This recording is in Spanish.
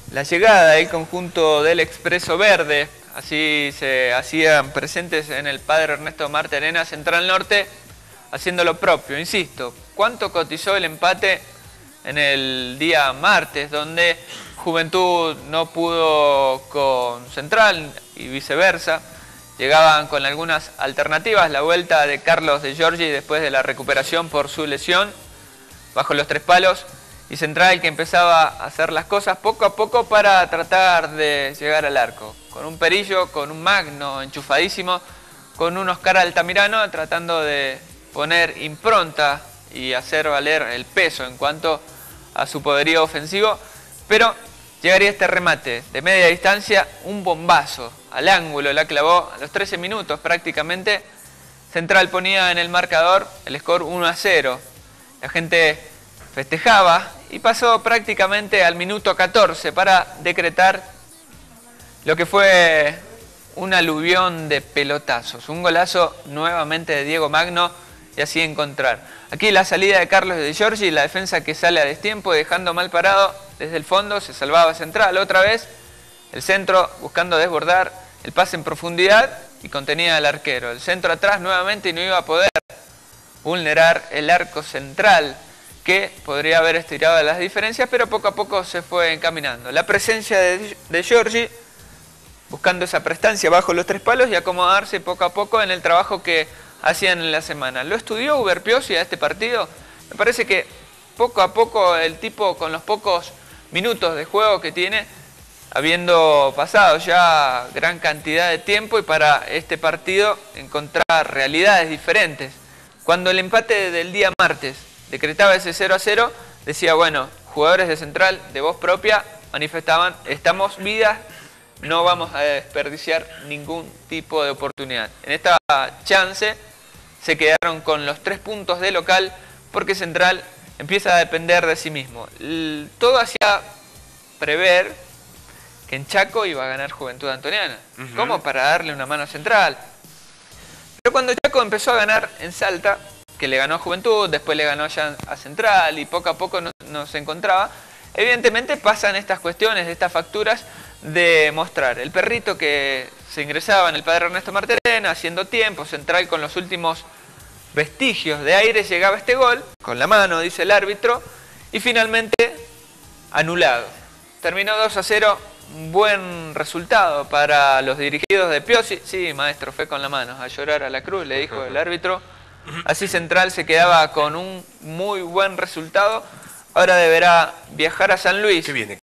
la llegada del conjunto del Expreso Verde. Así se hacían presentes en el Padre Ernesto Marte Arena, Central Norte, haciendo lo propio. Insisto, ¿cuánto cotizó el empate en el día martes, donde Juventud no pudo con Central y viceversa? Llegaban con algunas alternativas, la vuelta de Carlos de Giorgi después de la recuperación por su lesión, bajo los tres palos, y Central que empezaba a hacer las cosas poco a poco para tratar de llegar al arco. Con un Perillo, con un Magno enchufadísimo, con un Oscar Altamirano tratando de poner impronta y hacer valer el peso en cuanto a su poderío ofensivo, pero llegaría este remate de media distancia, un bombazo al ángulo, la clavó a los 13 minutos prácticamente. Central ponía en el marcador el score 1-0. La gente festejaba y pasó prácticamente al minuto 14 para decretar lo que fue un aluvión de pelotazos. Un golazo nuevamente de Diego Magno y así encontrar. Aquí la salida de Carlos de Giorgi, la defensa que sale a destiempo dejando mal parado desde el fondo, se salvaba Central otra vez. El centro buscando desbordar, el pase en profundidad y contenía al arquero. El centro atrás nuevamente y no iba a poder vulnerar el arco central, que podría haber estirado las diferencias, pero poco a poco se fue encaminando. La presencia de Giorgi, buscando esa prestancia bajo los tres palos y acomodarse poco a poco en el trabajo que hacían en la semana. ¿Lo estudió Uber Piosi a este partido? Me parece que poco a poco el tipo, con los pocos minutos de juego que tiene, habiendo pasado ya gran cantidad de tiempo, y para este partido encontrar realidades diferentes. Cuando el empate del día martes decretaba ese 0-0, decía, bueno, jugadores de Central de voz propia manifestaban, estamos vidas, no vamos a desperdiciar ningún tipo de oportunidad. En esta chance se quedaron con los 3 puntos de local, porque Central empieza a depender de sí mismo. Todo hacía prever que en Chaco iba a ganar Juventud Antoniana, como para darle una mano a Central. Pero cuando Chaco empezó a ganar en Salta, que le ganó a Juventud, después le ganó ya a Central y poco a poco no se encontraba, evidentemente pasan estas cuestiones, estas facturas de mostrar el perrito que se ingresaba en el Padre Ernesto Marte Arena, haciendo tiempo. Central con los últimos vestigios de aire llegaba este gol, con la mano, dice el árbitro, y finalmente anulado. Terminó 2-0, un buen resultado para los dirigidos de Piosi. Sí, maestro, fue con la mano, a llorar a la cruz, le dijo el árbitro. Así Central se quedaba con un muy buen resultado. Ahora deberá viajar a San Luis.